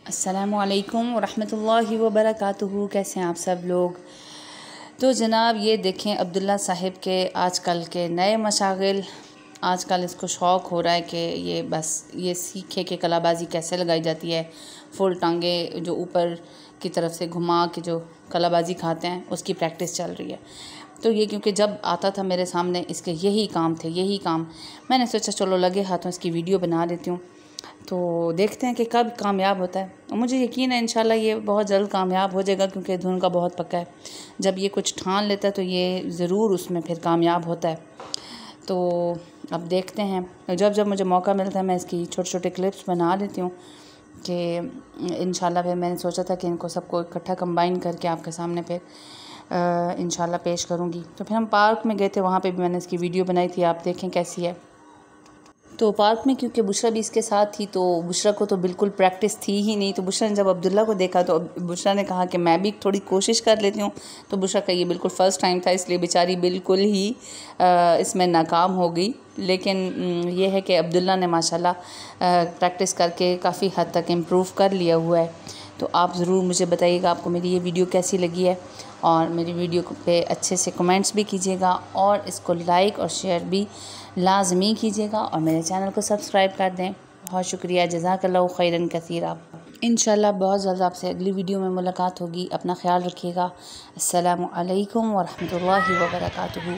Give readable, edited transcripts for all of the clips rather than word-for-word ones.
अस्सलामुअलैकुम वरहमतुल्लाहि वबरकातुहू। कैसे हैं आप सब लोग। तो जनाब ये देखें अब्दुल्ला साहिब के आजकल के नए मशागिल। आजकल इसको शौक़ हो रहा है कि ये बस ये सीखे कि कलाबाजी कैसे लगाई जाती है। फुल टांगे जो ऊपर की तरफ से घुमा के जो कलाबाजी खाते हैं उसकी प्रैक्टिस चल रही है। तो ये क्योंकि जब आता था मेरे सामने इसके यही काम थे, यही काम। मैंने सोचा चलो लगे हाथों इसकी वीडियो बना देती हूँ। तो देखते हैं कि कब कामयाब होता है। और मुझे यकीन है इंशाल्लाह ये बहुत जल्द कामयाब हो जाएगा, क्योंकि धुन का बहुत पक्का है। जब ये कुछ ठान लेता है तो ये ज़रूर उसमें फिर कामयाब होता है। तो अब देखते हैं, जब जब मुझे मौका मिलता है मैं इसकी छोटे छोटे क्लिप्स बना देती हूँ कि इंशाल्लाह फिर मैंने सोचा था कि इनको सबको इकट्ठा कंबाइन करके आपके सामने फिर इंशाल्लाह पेश करूँगी। तो फिर हम पार्क में गए थे, वहाँ पे भी मैंने इसकी वीडियो बनाई थी, आप देखें कैसी है। तो पार्क में क्योंकि बुशरा भी इसके साथ थी तो बुशरा को तो बिल्कुल प्रैक्टिस थी ही नहीं। तो बुशरा ने जब अब्दुल्ला को देखा तो बुशरा ने कहा कि मैं भी थोड़ी कोशिश कर लेती हूँ। तो बुशरा का ये बिल्कुल फ़र्स्ट टाइम था, इसलिए बेचारी बिल्कुल ही इसमें नाकाम हो गई। लेकिन ये है कि अब्दुल्ला ने माशाल्लाह प्रैक्टिस करके काफ़ी हद तक इम्प्रूव कर लिया हुआ है। तो आप ज़रूर मुझे बताइएगा आपको मेरी ये वीडियो कैसी लगी है, और मेरी वीडियो पे अच्छे से कमेंट्स भी कीजिएगा और इसको लाइक और शेयर भी लाजमी कीजिएगा, और मेरे चैनल को सब्सक्राइब कर दें। बहुत शुक्रिया, जज़ाकल्लाहु खैरन कसीरा। इंशाल्लाह बहुत जल्द आपसे अगली वीडियो में मुलाकात होगी। अपना ख्याल रखिएगा। अस्सलामु अलैकुम वरहमतुल्लाहि वबरकातुहू।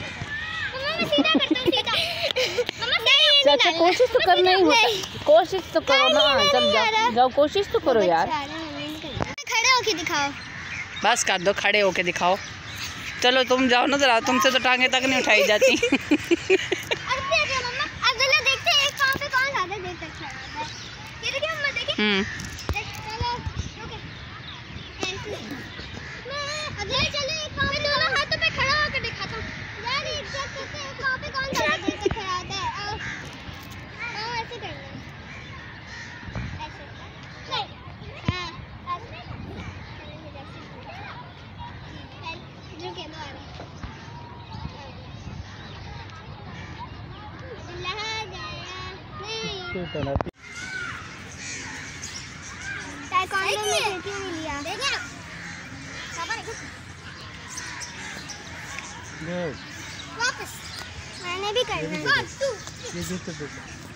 चाचा कोशिश तो करना ही होता, कोशिश तो करो ना, चल जाओ कोशिश तो करो यार। खड़े होके दिखाओ, बस कर दो, खड़े होके दिखाओ। चलो तुम जाओ ना जरा, तुमसे तो टांगे तक नहीं उठाई जाती। वापस मैंने भी करना है।